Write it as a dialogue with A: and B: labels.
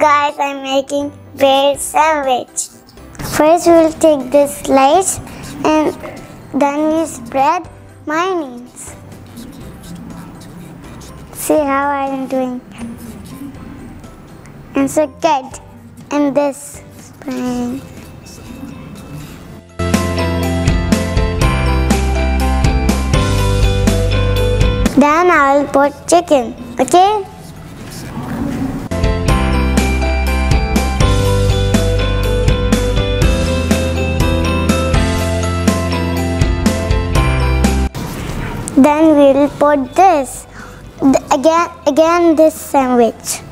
A: guys, I'm making bread sandwich. First we'll take this slice and then we spread mayonnaise. See how I'm doing. And so good. And this spread. Then I'll put chicken, okay? Then we'll put this, again this sandwich.